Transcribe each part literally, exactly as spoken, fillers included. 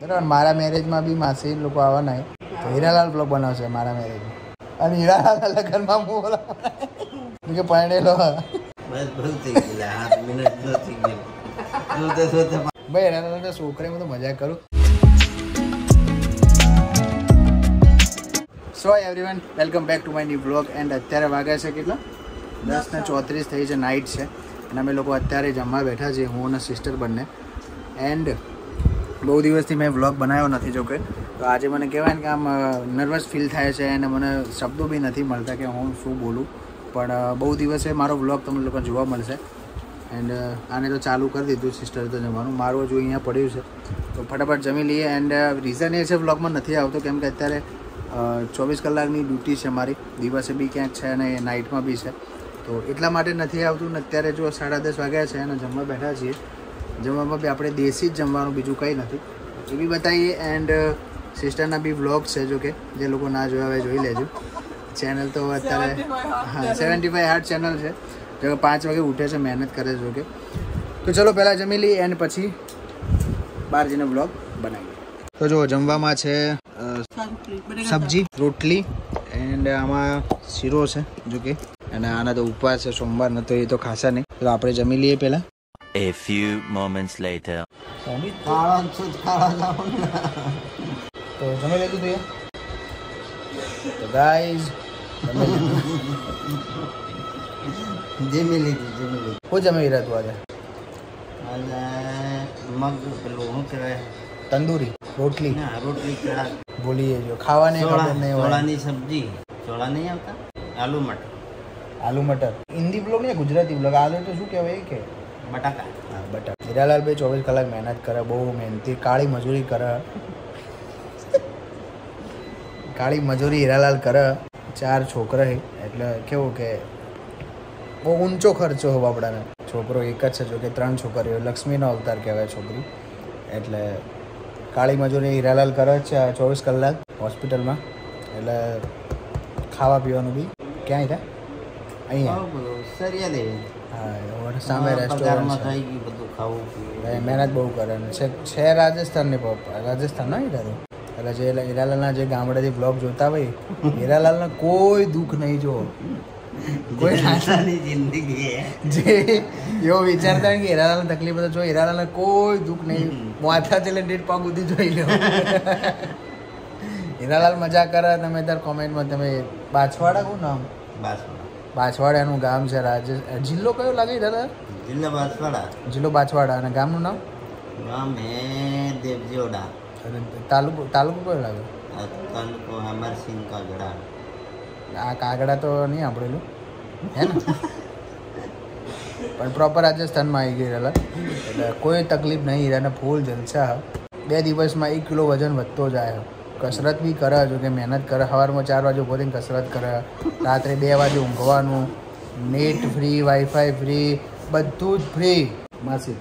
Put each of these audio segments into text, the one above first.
બરાબર. મારા મેરેજમાં બી માસી લોકો આવવાના તો હીરાલાલ બ્લોગ બનાવશે મારા મેરેજમાં. અને હીરાલાલના લગ્નમાં હું બોલા કે પરણેલો બસ બહુ થઈ ગયેલા આઠ મિનિટ નો થઈ ગયો જોતે જોતે ભાઈ હીરાલાલના છોકરે હું તો મજાક કરું. So everyone welcome back to my new blog. And અત્યારે વાગ્યા છે કેટલા? દસ ને ચોત્રીસ થઈ છે, નાઇટ છે. અને અમે લોકો અત્યારે જમવા બેઠા છીએ, હું અને સિસ્ટર બંને. એન્ડ બહુ દિવસથી મેં વ્લોગ બનાવ્યો નથી જોકે, તો આજે મને કહેવાય ને કે આમ નર્વસ ફીલ થાય છે અને મને શબ્દો બી નથી મળતા કે હું શું બોલું. પણ બહુ દિવસે મારો વ્લોગ તમને લોકો જોવા મળશે. એન્ડ આને તો ચાલુ કરી દીધું સિસ્ટર તો જમવાનું. મારું હજુ અહીંયા પડ્યું છે તો ફટાફટ જમી લઈએ. એન્ડ રીઝન એ છે વ્લોગમાં નથી આવતો કેમ કે અત્યારે ચોવીસ કલાકની ડ્યુટી છે મારી, દિવસે બી ક્યાંક છે અને નાઇટમાં બી છે, તો એટલા માટે નથી આવતું. ને અત્યારે જો સાડા દસ વાગ્યા છે અને જમવા બેઠા છીએ. જમવામાં બી આપણે દેશી જ જમવાનું, બીજું કંઈ નથી, એ બી બતાવીએ. એન્ડ સિસ્ટરના બી વ્લોગ છે જો કે જે લોકો ના જોયા હોય જોઈ લેજો. ચેનલ તો અત્યારે હા સેવન્ટી ફાઈવ હાર્ટ ચેનલ છે, જો પાંચ વાગે ઉઠે છે, મહેનત કરે છે જો કે. તો ચલો પહેલાં જમી લઈએ એન્ડ પછી બહાર જઈને વ્લોગ બનાવીએ. તો જો જમવામાં છે સબ્જી, રોટલી એન્ડ આમાં શીરો છે જો કે. અને આના તો ઉપવાસ છે, સોમવાર નતો, એ તો ખાસા નહીં. તો આપણે જમી લઈએ પહેલાં. A few moments later. તો જમી લીધું તું? તો ગાઈઝ જમી લીધું જમી લીધું હું જમી રહ્યા તું આજે? આજે મગ પેલું શું કહેવાય, તંદૂરી રોટલી. ના રોટલી કડા બોલીએ જો ખાવાને ખબર નહીં હોય. ચોળાની સબ્જી, ચોળા નહીં આવતા, આલુ મટર. આલુ મટર હિન્દી બ્લોગ ને ગુજરાતી બ્લોગ? આલુ તો શું કહેવાય કે બટાકા. હા બટાકા. હીરાલાલ ભાઈ ચોવીસ કલાક મહેનત કરે, બહુ મહેનતી, કાળી મજૂરી કરે. કાળી મજૂરી હીરાલાલ કરે. ચાર છોકરા એટલે કેવું કે બહુ ઊંચો ખર્ચો હોય બાપડાને. છોકરો એક જ છે જો કે, ત્રણ છોકરીઓ, લક્ષ્મીનો અવતાર કહેવાય છોકરી. એટલે કાળી મજૂરી હીરાલાલ કરે છે ચોવીસ કલાક હોસ્પિટલમાં. એટલે ખાવા પીવાનું બી ક્યાંય થાય અહીંયા સરિયા દેવી. હા સામે રેસ્ટોરન્ટ થઈ ગયું બધું ખાવું પીવું. મહેનત બહુ કરે છે. છે રાજસ્થાનની પપ્પા, રાજસ્થાન ના હીરાલાલ. એટલે જે હીરાલાલના જે ગામડેથી બ્લોગ જોતા હોય, હીરાલાલને કોઈ દુઃખ નહીં જો, કોઈ નાની જિંદગી જે એવો વિચારતા હોય કે હીરાલાલને તકલીફ તો જો, હીરાલાલને કોઈ દુઃખ નહીં. માથાથી લઈને ડેટ પાક સુધી જોઈ લો. હીરાલાલ મજા કરે. તમે તાર કોમેન્ટમાં તમે બાછવાડા કોનું નામ? બાસવાડા. બાછવાડાનું ગામ છે. રાજે જિલ્લો કયો લાગે હીરાલાલ? જિલ્લા બાસવાડા. જિલ્લો બાછવાડા. અને ગામનું નામ? ગામ હે દેવજીઓડા. તાલુકો તાલુકો કયો લાગે? તાલુકો અમરસિંહ કાગડા. આ કાગડા તો નહીં સાંભળેલું હે ને, પણ પ્રોપર રાજસ્થાનમાં આવી ગઈ હીરાલાલ. એટલે કોઈ તકલીફ નહીં, હીરાને ફૂલ જલસા. બે દિવસમાં એક કિલો વજન વધતો જાય. કસરત બી કરે જો કે, મહેનત કરે. સવારમાં ચાર વાગે ઉભો થઈને કસરત કરે, રાત્રે બે વાગે ઊંઘવાનું, નેટ ફ્રી, વાઈફાઈ ફ્રી, બધું જ ફ્રી. માસી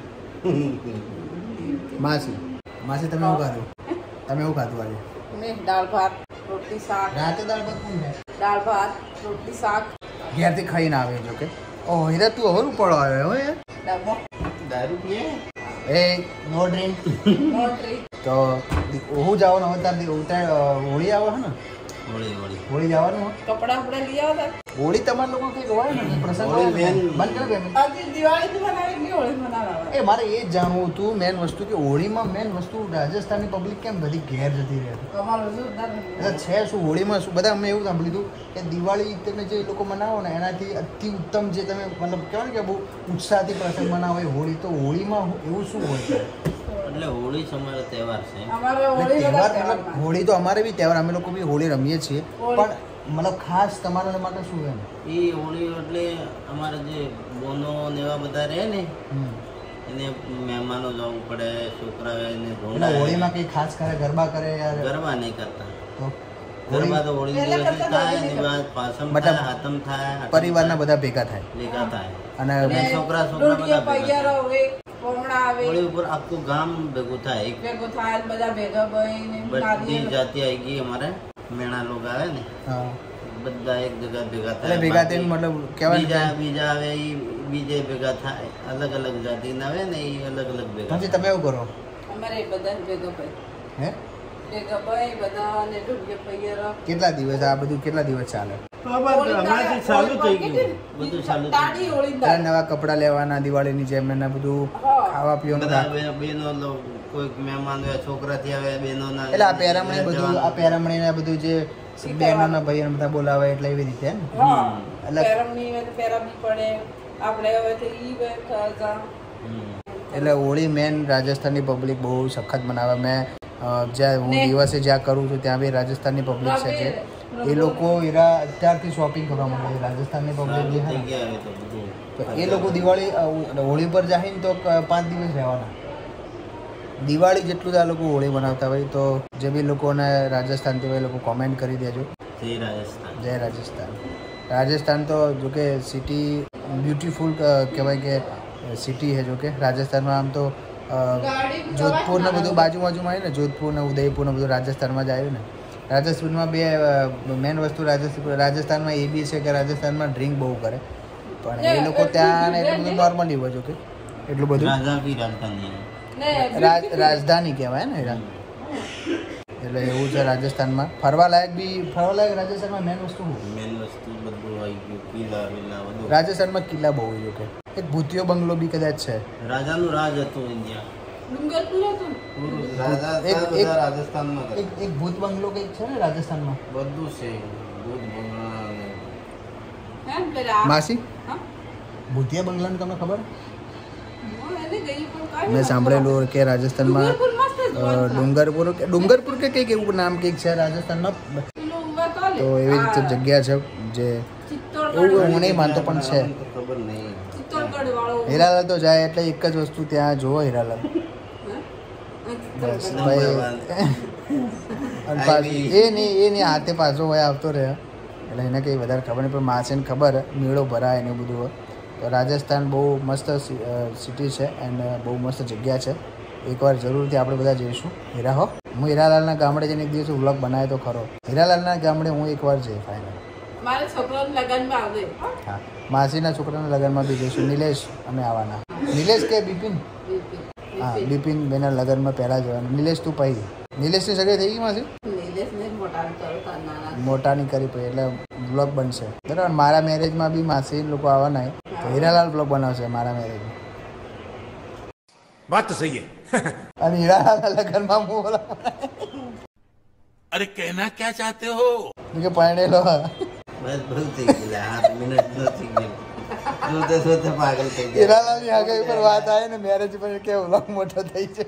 માસી માસી તમે શું ખાધું? તમે શું ખાધું આજે? મેં દાળ ભાત રોટલી શાક. રાતે દાળ ભાત કોણ ખાય? દાળ ભાત રોટલી શાક ઘેરથી ખાઈને આવે જો કે. ઓહ હીરા તું હવે પડો આવ્યો હો યાર. ડબ્બો દારૂ પીએ એ નો ડ્રિંક. મોટરી તો હું જવાનું હવે તાર ઉત્તરાયણ હોળી આવે છે ને? હોળી હોળી હોળી જવાનું હોય. કપડા આપણે લઈ આવતા. હોળી તમારા લોકો કંઈક હોય ને પ્રસંગ હોય ને? બંધ કરો બેન. આજે દિવાળી બનાવી નહીં, હોળી બનાવવા. એ મારે એ જ જાણવું હતું મેન વસ્તુ કે હોળીમાં મેન વસ્તુ રાજસ્થાનની પબ્લિક કેમ બધી ઘેર જતી રહે અમારું જોરદાર છે? શું હોળીમાં શું બધા અમે એવું સાંભળ્યું હતું કે દિવાળી તમે જે લોકો મનાવો ને એનાથી અતિ ઉત્તમ જે તમે મતલબ કહેવાય ને કે બહુ ઉત્સાહથી પ્રસંગ મનાવો એ હોળી. તો હોળીમાં એવું શું હોય છે? એટલે હોળી અમારો તહેવાર છે. અમારે હોળી તહેવાર બધા મતલબ હોળી તો અમારે બી તહેવાર, અમે લોકો બી હોળી રમીએ છીએ, પણ મતલબ ખાસ તમારા માટે શું એમ? એ હોળી એટલે અમારે જે બોનો ને એવા બધા રહે ને એને મહેમાનો જવું પડે, છોકરા એને એટલે હોળીમાં કઈ ખાસ કરે, ગરબા કરે યાર? ગરબા નહીં કરતા. તો ગરબા તો હોળી દિવસ થાય ને બાદ પાસમ થાય, હાતમ થાય, પરિવારના બધા ભેગા થાય ભેગા થાય અને છોકરા છોકરા બધા ભેગા પૈયારો હોય, કોમડા આવે, હોળી ઉપર આખું ગામ ભેગું થાય. એક ભેગું થાય બધા ભેગા બહીને બધી જાતિ આવી ગઈ અમારે. મેણા લોકો આવે ને હા બધા એક જગ્યા ભેગા એટલે થાય. ભેગા થઈને મતલબ કહેવાય બીજા બીજા આવે એ બીજે ભેગા થાય. અલગ અલગ જાતિના આવે ને એ અલગ અલગ ભેગા. પછી તમે એવું કરો? અમારે બધા ભેગા ભાઈ હે ભેગા ભાઈ બધા અને ઢોલિયા પૈયરા. કેટલા દિવસ આ બધું કેટલા દિવસ ચાલે? હમણાંથી ચાલુ થઈ ગયું બધું ચાલુ થઈ તાળી હોળી તારે નવા કપડા લેવાના દિવાળીની જેમ એના બધું ખાવા પીવાનું બધા રાખ- બે- બેનો લો- કોઈક મહેમાન હોય છોકરાથી આવે બેનોના એટલે આ પેરામણી બધું આ પેરામણી ને બધું જે બહેનોના ભાઈઓ બધા બોલાવે એટલે એવી રીતે એમ ને? હા એટલે- પેરમની હોય તો પેરાબી પડે. આપણે હવે તો ઈ બે ખાતા. હમ. એટલે હોળી મેન રાજસ્થાનની પબ્લિક બહુ સખત મનાવે. મેં અ, જ્યાં હું દિવસે જ્યાં કરું છું ત્યાં બી રાજસ્થાનની પબ્લિક છે જે એ લોકો એરા અત્યારથી શોપિંગ કરવા માંડે છે. રાજસ્થાનની પબ્લિક જે થઈ છે ને, ગયા હવે તો બધું તો એ લોકો દિવાળી અ, હોળી પર જાય ને તો ક- પાંચ દિવસ રહેવાના. દિવાળી જેટલું જ આ લોકો હોળી બનાવતા હોય તો જે બી લોકોને રાજસ્થાનથી હોય એ લોકો કોમેન્ટ કરી દેજો. જય રાજસ્થાન. જય રાજસ્થાન. રાજસ્થાન તો જો કે સિટી બ્યુટીફુલ કહેવાય કે સિટી છે. જો કે રાજસ્થાનમાં આમ તો અ, જોધપુર ને બધું બાજુ બાજુમાં આવ્યું ને, જોધપુર ને ઉદયપુર ને બધું રાજસ્થાનમાં જ આવ્યું ને. રાજસ્થાનમાં બે મેન વસ્તુ રાજસ્થાન રાજસ્થાનમાં એ બી છે કે રાજસ્થાનમાં ડ્રિંક બહુ કરે, પણ એ લોકો ત્યાં ને એટલું બધું નોર્મલી હોય. જો કે એટલું બધું રાજા કી રાજધાની. ને રાજ રાજધાની કહેવાય ને એરા. એટલે એવું છે રાજસ્થાનમાં. ફરવા લાયક બી ફરવા લાયક રાજસ્થાનમાં મેન વસ્તુ શું? મેન વસ્તુ બધું આવી ગયું કિલ્લા વિલ્લા બધું. રાજસ્થાનમાં કિલ્લા બહુ હોય કે એક ભૂતિયો બંગલો બી કદાચ છે. રાજાનું રાજ હતું ઇન્ડિયા. ડુંગરપુર હતું. પૂરું રાજા એક- હતા એક- બધા રાજસ્થાનમાં હતા. એક એક ભૂત બંગલો કંઈક છે ને રાજસ્થાનમાં. બધું છે દૂધ ભંગણા અને હે પેલા માસી હા ભૂતિયા બંગલાનું તમને ખબર? હું એને ગઈ પણ કાંઈ મેં સાંભળેલું કે રાજસ્થાનમાં ડુંગરપુર મસ્ત જ અ, જોવાનું. ડુંગરપુર કે ડુંગરપુર કે કંઈક એવું નામ કંઈક છે રાજસ્થાનમાં. પેલું ઊંઘા કાલે. તો એવી રીતે હા. જગ્યા છે જે ચિત્તોડગઢ એવું હું નહીં માનતો પણ છે. તો ખબર નહીં. ચિત્તોડગઢ વાળો હીરાલાલ તો જાય એટલે એક જ વસ્તુ ત્યાં જોવો હીરાલાલ. બસ ભાઈ અને પાછું એ નહીં એ નહીં હાથે પાછો હોય આવતો રહે એટલે એને કંઈ વધારે ખબર નહીં, પણ માસીને ખબર મેળો ભરાય ને એવું બધું હોય. તો રાજસ્થાન બહુ મસ્ત સિટી છે એન્ડ બહુ મસ્ત જગ્યા છે. એકવાર જરૂરથી આપણે બધા જઈશું. હીરા હો હું હીરાલાલના ગામડે જઈને એક દિવસ વ્લોગ બનાવ્યો તો ખરો. હીરાલાલના ગામડે હું એકવાર જઈ ફાઇનલ. મારા છોકરાના લગનમાં આવે. હા માસીના છોકરાના લગ્નમાં બી જઈશું. નિલેશ અમે આવવાના. નિલેશ કે બિપિન? હા બિપિન બેના લગ્નમાં પહેલાં જવાનું. નિલેશ તું પછી નિલેશની સગાઈ થઈ ગઈ માસી? નીલેશને મોટા કરતા નાના. મોટાની કરી પછી એટલે બ્લોગ બનશે બરાબર. મારા મેરેજમાં બી માસી લોકો આવવાના હોય તો હીરાલાલ બ્લોગ બનાવશે મારા મેરેજમાં. बात तो सही है. અને હીરાલાલના લગ્નમાં હું બોલા अरे कहना क्या चाहते हो? કે પરણેલો બસ બહુ થઈ ગયેલા આઠ મિનિટ નો થઈ ગયું. જોતે જોતે પાગલ થઈ ગયા. હીરાલાલની આગળ ઉપર વાત આવે ને મેરેજ પર કે બ્લોગ મોટો થઈ છે.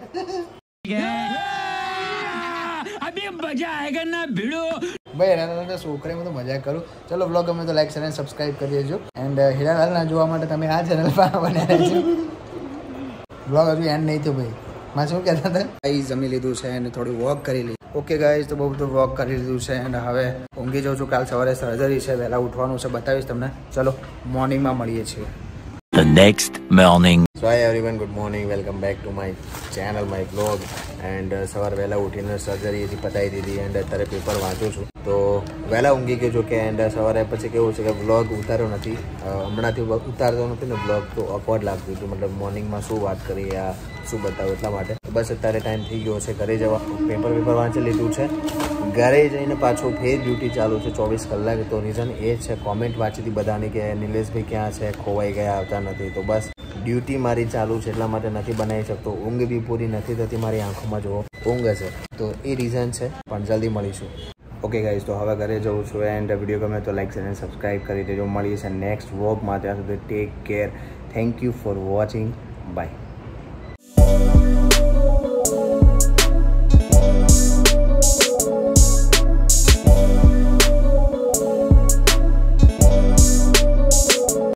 ભાઈ હીરાલાલના છોકરીમાં તો મજા કરું. ચલો બ્લોગ ગમે તો લાઈક શેર અને સબસ્ક્રાઈબ કરી દેજો. એન્ડ હીરાલાલના જોવા માટે તમે આ ચેનલ પર બન્યા રહેજો. બ્લોગ હજુ એન્ડ નહીં થયો ભાઈ. માં શું કહેતા હતા? ગાઈઝ જમી લીધું છે અને થોડી વોક કરી લીધી. ઓકે ગાઈઝ તો બહુ બધું વોક કરી લીધું છે એન્ડ હવે ઊંઘી જાઉં છું. કાલ સવારે સર્જરી છે, વહેલા ઉઠવાનું છે, બતાવીશ તમને. ચલો મોર્નિંગમાં મળીએ છીએ. The next morning. So hi everyone, good morning, welcome back to my channel, my blog. And સવારે વહેલા ઉઠીને સર્જરી હજી પતાવી દીધી એન્ડ અત્યારે પેપર વાંચું છું. તો વહેલા ઊંઘી ગયો છું કે એન્ડ સવારે પછી કેવું છે કે બ્લોગ ઉતાર્યો નથી. હમણાંથી ઉતારતો નથી ને બ્લોગ તો ઓકવર્ડ લાગતું હતું. મતલબ મોર્નિંગમાં શું વાત કરીએ આ શું બતાવું એટલા માટે. બસ અત્યારે ટાઈમ થઈ ગયો છે ઘરે જવા. પેપર પેપર વાંચી લીધું છે. ઘરે જઈને પાછું ફેર ડ્યુટી ચાલુ છે ચોવીસ કલાક. તો રીઝન એ છે કોમેન્ટ વાંચી હતી બધાની કે નિલેશભાઈ ક્યાં છે, ખોવાઈ ગયા, આવતા નથી. તો બસ ડ્યુટી મારી ચાલુ છે એટલા માટે નથી બનાવી શકતો. ઊંઘ બી પૂરી નથી થતી મારી આંખોમાં જુઓ ઊંઘ છે. તો એ રીઝન છે, પણ જલ્દી મળીશું. ઓકે ગાઈઝ તો હવે ઘરે જવું છું એન્ડ વિડીયો ગમે તો લાઈક અને સબસ્ક્રાઈબ કરી દેજો. મળીએ છે નેક્સ્ટ વ્લોગમાં. ત્યાં સુધી take care. Thank you for watching. By.